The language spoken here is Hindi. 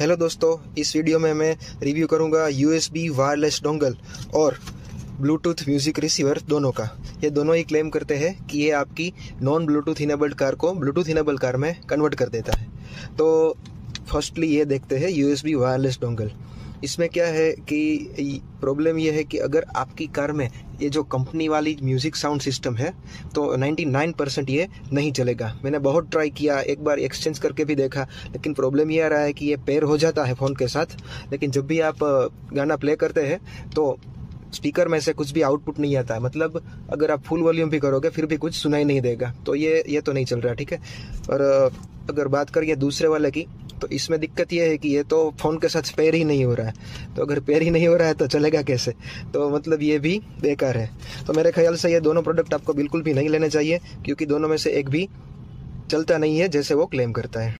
हेलो दोस्तों, इस वीडियो में मैं रिव्यू करूंगा USB वायरलेस डोंगल और ब्लूटूथ म्यूजिक रिसीवर दोनों का। ये दोनों ही क्लेम करते हैं कि ये आपकी नॉन ब्लूटूथ इनेबल्ड कार को ब्लूटूथ इनेबल्ड कार में कन्वर्ट कर देता है। तो फर्स्टली ये देखते हैं USB वायरलेस डोंगल। इसमें क्या है कि प्रॉब्लम ये है कि अगर आपकी कार में ये जो कंपनी वाली म्यूज़िक साउंड सिस्टम है तो 99% ये नहीं चलेगा। मैंने बहुत ट्राई किया, एक बार एक्सचेंज करके भी देखा, लेकिन प्रॉब्लम ये आ रहा है कि ये पेयर हो जाता है फ़ोन के साथ, लेकिन जब भी आप गाना प्ले करते हैं तो स्पीकर में से कुछ भी आउटपुट नहीं आता है। मतलब अगर आप फुल वॉल्यूम भी करोगे फिर भी कुछ सुनाई नहीं देगा। तो ये तो नहीं चल रहा, ठीक है। और अगर बात करिए दूसरे वाले की, तो इसमें दिक्कत ये है कि ये तो फ़ोन के साथ पेयर ही नहीं हो रहा है। तो अगर पेयर ही नहीं हो रहा है तो चलेगा कैसे? तो मतलब ये भी बेकार है। तो मेरे ख्याल से ये दोनों प्रोडक्ट आपको बिल्कुल भी नहीं लेने चाहिए, क्योंकि दोनों में से एक भी चलता नहीं है जैसे वो क्लेम करता है।